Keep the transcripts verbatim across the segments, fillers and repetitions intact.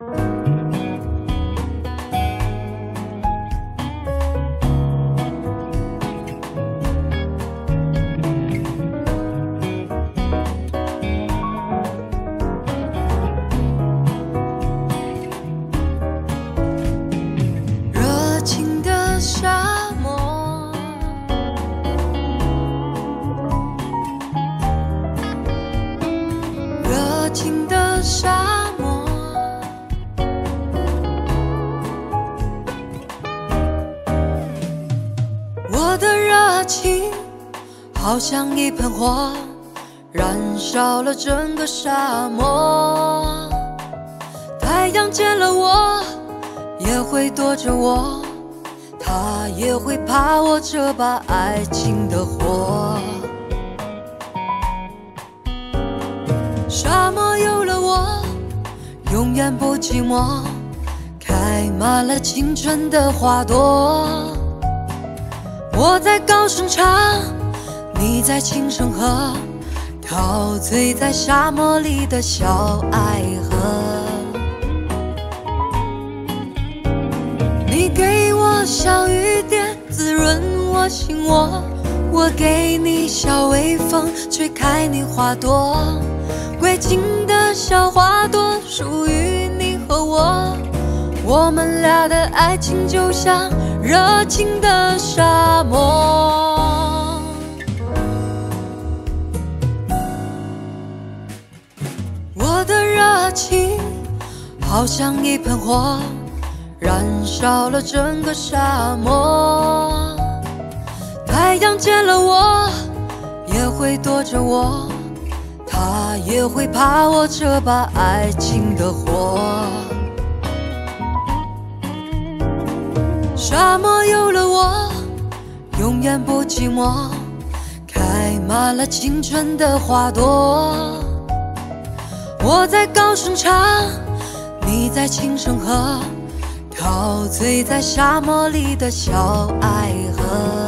情的沙漠，我的热情好像一盆火，燃烧了整个沙漠。太阳见了我，也会躲着我，它也会怕我这把爱情的火。沙漠有了我，永远不寂寞，开满了青春的花朵。我在高声唱，你在轻声和，陶醉在沙漠里的小爱河。你给我小雨点，滋润我心窝，我给你小微风，吹开你花朵。归情的小花朵属于你和我，我们俩的爱情就像热情的沙漠。我的热情好像一盆火，燃烧了整个沙漠。太阳见了我，也会躲着我，他也会怕我这把爱情的火。沙漠有了我，永远不寂寞，开满了青春的花朵。我在高声唱，你在轻声和，陶醉在沙漠里的小爱河。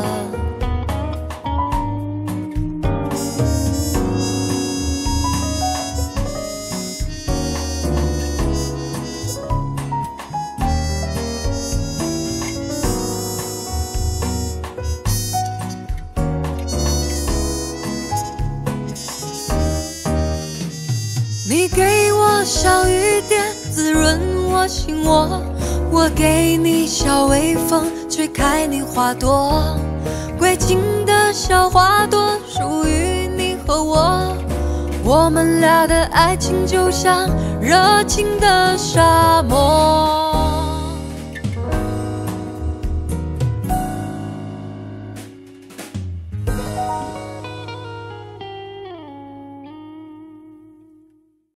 你给我小雨点，滋润我心窝，我给你小微风，吹开你花朵。归情的小花朵属于你和我，我们俩的爱情就像热情的沙漠。